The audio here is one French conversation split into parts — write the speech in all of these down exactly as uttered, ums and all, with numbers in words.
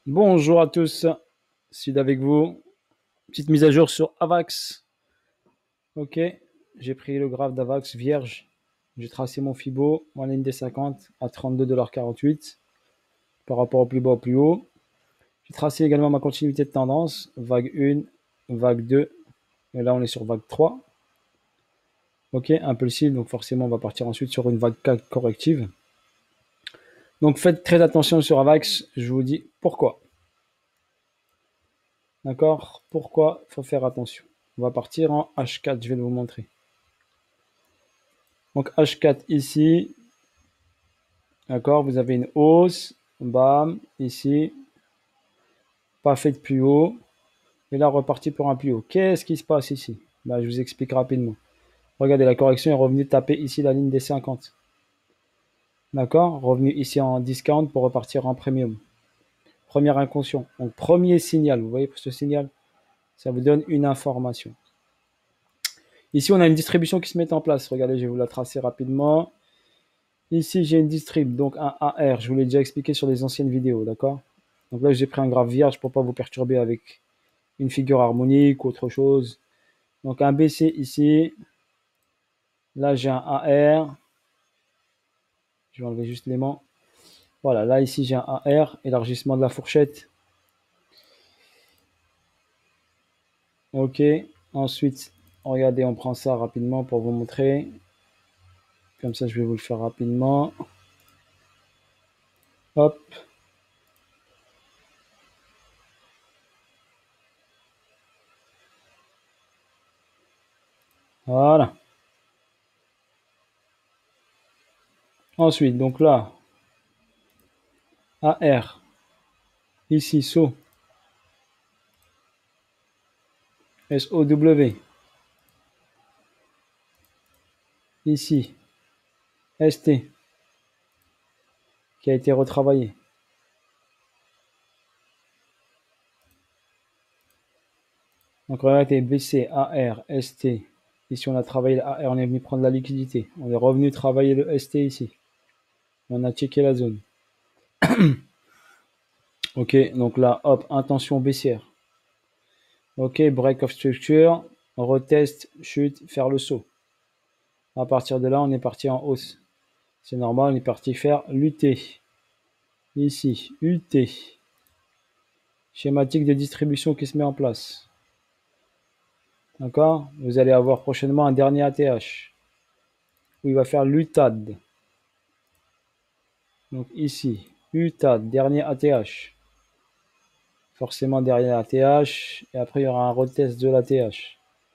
Bonjour à tous, Sud avec vous. Petite mise à jour sur Avax. Ok, j'ai pris le graphe d'Avax vierge. J'ai tracé mon Fibo, mon ligne des cinquante à trente-deux virgule quarante-huit par rapport au plus bas au plus haut. J'ai tracé également ma continuité de tendance, vague un, vague deux, et là on est sur vague trois. Ok, impulsive, donc forcément on va partir ensuite sur une vague quatre corrective. Donc faites très attention sur Avax, je vous dis pourquoi. D'accord? Pourquoi il faut faire attention? On va partir en H quatre, je vais vous montrer. Donc H quatre ici, d'accord, vous avez une hausse, bam, ici, pas fait de plus haut, et là reparti pour un plus haut. Qu'est-ce qui se passe ici? Ben, je vous explique rapidement. Regardez, la correction est revenue taper ici la ligne des cinquante. D'accord? Revenu ici en discount pour repartir en premium. Premier inconscient. Donc premier signal, vous voyez pour ce signal, ça vous donne une information. Ici, on a une distribution qui se met en place. Regardez, je vais vous la tracer rapidement. Ici, j'ai une distrib, donc un A R. Je vous l'ai déjà expliqué sur les anciennes vidéos, d'accord? Donc là, j'ai pris un graphe vierge pour ne pas vous perturber avec une figure harmonique ou autre chose. Donc un B C ici. Là, j'ai un A R. Je vais enlever juste l'aimant. Voilà, là, ici, j'ai un A R. Élargissement de la fourchette. Ok. Ensuite, regardez, on prend ça rapidement pour vous montrer. Comme ça, je vais vous le faire rapidement. Hop. Voilà. Ensuite, donc là, A R. Ici, S O. S O W. Ici, S T. Qui a été retravaillé. Donc regardez, B C, A R, S T. Ici, on a travaillé le A R, on est venu prendre la liquidité. On est revenu travailler le S T ici. On a checké la zone. Ok, donc là, hop, intention baissière. Ok, break of structure, retest, chute, faire le saut. À partir de là, on est parti en hausse. C'est normal, on est parti faire l'U T. Ici, U T. Schématique de distribution qui se met en place. D'accord? Vous allez avoir prochainement un dernier A T H. Où il va faire l'U T A D. Donc ici, U T A D, dernier A T H. Forcément derrière A T H. Et après, il y aura un retest de l'A T H.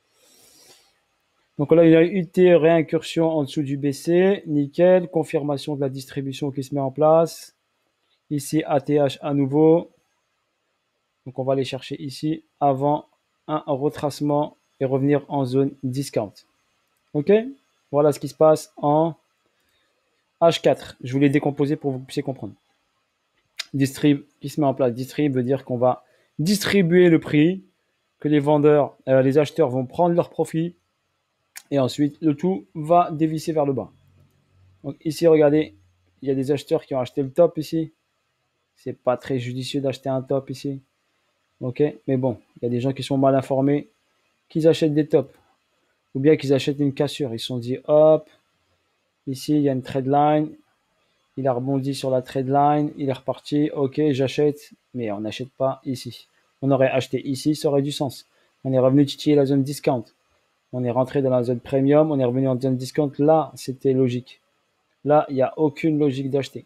Donc là, il y a U T, réincursion en dessous du B C. Nickel. Confirmation de la distribution qui se met en place. Ici, A T H à nouveau. Donc on va aller chercher ici avant un retracement et revenir en zone discount. Ok? Voilà ce qui se passe en H quatre. Je vous l'ai décomposé pour que vous puissiez comprendre. Distrib qui se met en place. Distrib veut dire qu'on va distribuer le prix, que les vendeurs, euh, les acheteurs vont prendre leur profit et ensuite le tout va dévisser vers le bas. Donc ici, regardez, il y a des acheteurs qui ont acheté le top ici. C'est pas très judicieux d'acheter un top ici. Ok, mais bon, il y a des gens qui sont mal informés, qui achètent des tops ou bien qu'ils achètent une cassure. Ils se sont dit hop, ici il y a une trade line. Il a rebondi sur la trade line, il est reparti, ok, j'achète, mais on n'achète pas ici. On aurait acheté ici, ça aurait du sens. On est revenu titiller la zone discount. On est rentré dans la zone premium, on est revenu en zone discount. Là, c'était logique. Là, il n'y a aucune logique d'acheter.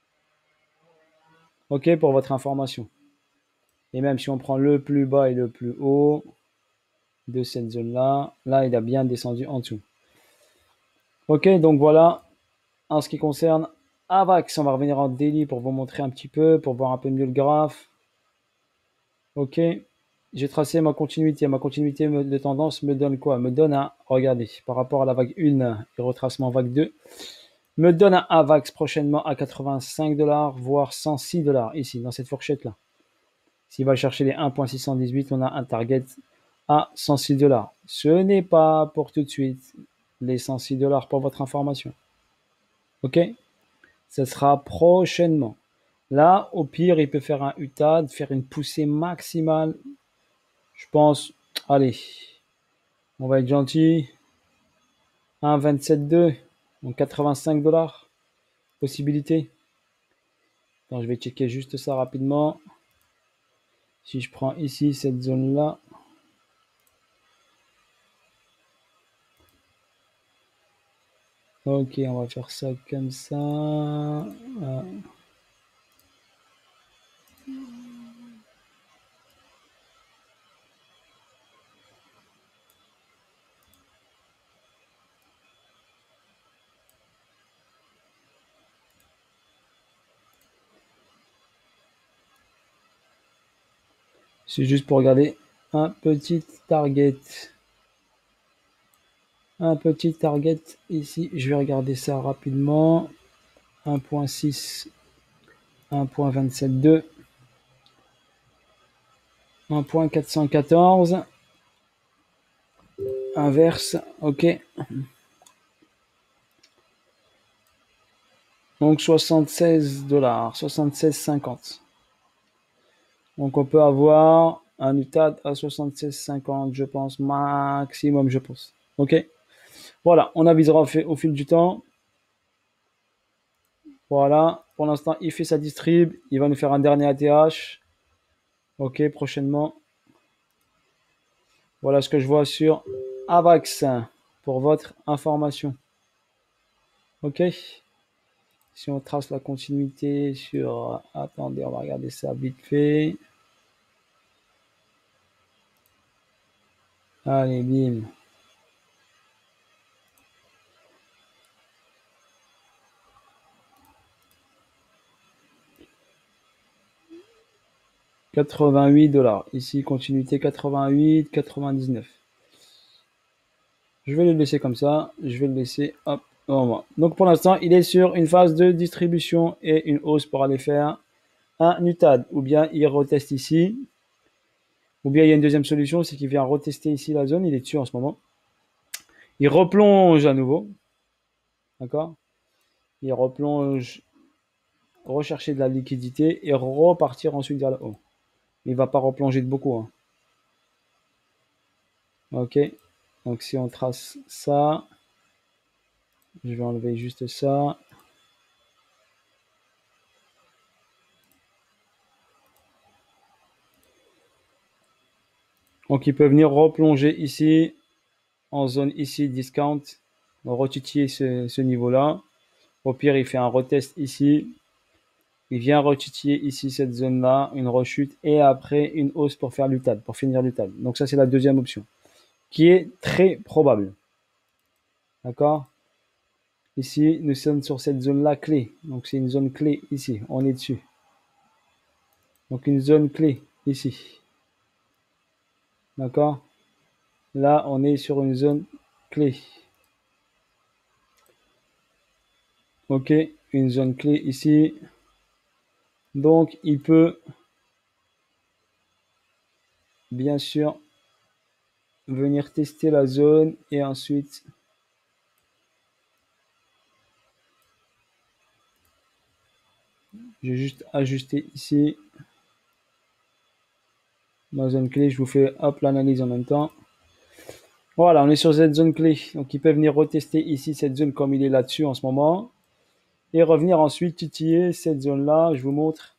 Ok, pour votre information. Et même si on prend le plus bas et le plus haut de cette zone-là, là, il a bien descendu en dessous. Ok, donc voilà, en ce qui concerne Avax, on va revenir en daily pour vous montrer un petit peu, pour voir un peu mieux le graphe. Ok, j'ai tracé ma continuité. Ma continuité de tendance me donne quoi? Me donne un, regardez, par rapport à la vague un et retracement vague deux, me donne un Avax prochainement à quatre-vingt-cinq dollars, voire cent six dollars ici, dans cette fourchette-là. S'il va chercher les un virgule six cent dix-huit, on a un target à cent six dollars. Ce n'est pas pour tout de suite les cent six dollars pour votre information. Ok, ce sera prochainement. Là, au pire, il peut faire un U T A D, faire une poussée maximale. Je pense, allez, on va être gentil. un virgule vingt-sept deux, donc quatre-vingt-cinq dollars. Possibilité. Attends, je vais checker juste ça rapidement. Si je prends ici cette zone-là. Ok, on va faire ça comme ça. Euh, C'est juste pour regarder un petit target. Un petit target ici. Je vais regarder ça rapidement. un virgule six, un virgule vingt-sept deux, un virgule quatre cent quatorze. Inverse, ok. Donc soixante-seize dollars, soixante-seize cinquante. Donc on peut avoir un U T A D à soixante-seize cinquante, je pense, maximum, je pense. Ok. Voilà, on avisera au fil, au fil du temps. Voilà, pour l'instant, il fait sa distrib. Il va nous faire un dernier A T H. Ok, prochainement. Voilà ce que je vois sur Avax pour votre information. Ok. Si on trace la continuité sur... Attendez, on va regarder ça vite fait. Allez, bim. quatre-vingt-huit dollars. Ici, continuité quatre-vingt-huit, quatre-vingt-dix-neuf. Je vais le laisser comme ça. Je vais le laisser, hop, au moins. Donc, pour l'instant, il est sur une phase de distribution et une hausse pour aller faire un U T A D. Ou bien, il reteste ici. Ou bien, il y a une deuxième solution, c'est qu'il vient retester ici la zone. Il est dessus en ce moment. Il replonge à nouveau. D'accord? Il replonge, rechercher de la liquidité et repartir ensuite vers le haut. Il ne va pas replonger de beaucoup. Hein. Ok. Donc, si on trace ça, je vais enlever juste ça. Donc, il peut venir replonger ici, en zone ici, discount, retitiller ce, ce niveau-là. Au pire, il fait un retest ici. Il vient retitiller ici cette zone-là, une rechute, et après une hausse pour faire l'U T A D, pour finir l'U T A D. Donc ça, c'est la deuxième option, qui est très probable. D'accord? Ici, nous sommes sur cette zone-là clé. Donc c'est une zone clé ici, on est dessus. Donc une zone clé ici. D'accord? Là, on est sur une zone clé. Ok, une zone clé ici. Donc, il peut, bien sûr, venir tester la zone et ensuite je vais juste ajuster ici ma zone clé. Je vous fais hop l'analyse en même temps. Voilà, on est sur cette zone clé. Donc, il peut venir retester ici cette zone comme il est là-dessus en ce moment et revenir ensuite titiller cette zone-là. Je vous montre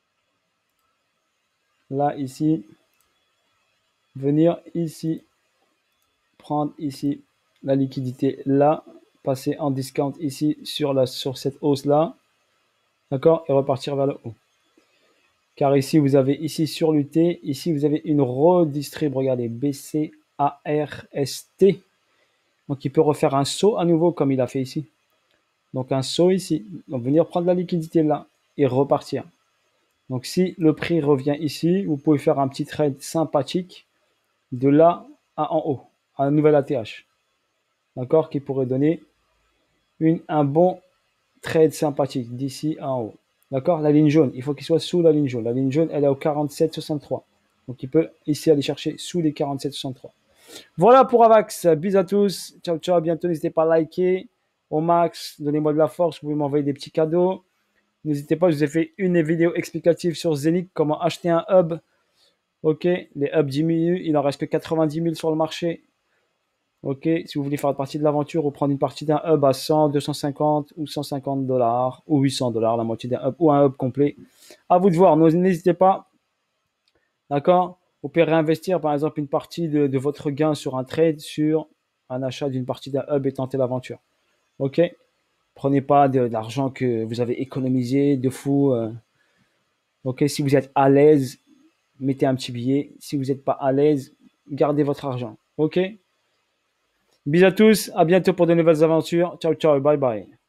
là, ici. Venir ici, prendre ici la liquidité là, passer en discount ici sur, la, sur cette hausse-là. D'accord? Et repartir vers le haut. Car ici, vous avez ici sur l'U T, ici, vous avez une redistrib. Regardez, B C A R S T. Donc, il peut refaire un saut à nouveau comme il a fait ici. Donc, un saut ici. Donc, venir prendre la liquidité là et repartir. Donc, si le prix revient ici, vous pouvez faire un petit trade sympathique de là à en haut, à un nouvel A T H. D'accord? Qui pourrait donner une, un bon trade sympathique d'ici à en haut. D'accord? La ligne jaune, il faut qu'il soit sous la ligne jaune. La ligne jaune, elle est au quarante-sept soixante-trois. Donc, il peut ici aller chercher sous les quarante-sept soixante-trois. Voilà pour Avax. Bisous à tous. Ciao, ciao. À bientôt. N'hésitez pas à liker au max. Donnez-moi de la force. Vous pouvez m'envoyer des petits cadeaux. N'hésitez pas, je vous ai fait une vidéo explicative sur Zenith, comment acheter un hub. Ok, les hubs diminuent, il en reste que quatre-vingt-dix mille sur le marché. Ok, si vous voulez faire partie de l'aventure ou prendre une partie d'un hub à cent, deux cent cinquante ou cent cinquante dollars ou huit cents dollars, la moitié d'un hub ou un hub complet. À vous de voir, n'hésitez pas. D'accord? Vous pouvez réinvestir par exemple une partie de, de votre gain sur un trade, sur un achat d'une partie d'un hub et tenter l'aventure. Ok? Prenez pas de, de l'argent que vous avez économisé de fou. euh. Ok? Si vous êtes à l'aise, mettez un petit billet. Si vous n'êtes pas à l'aise, gardez votre argent. Ok? Bisous à tous, à bientôt pour de nouvelles aventures. Ciao, ciao, bye bye.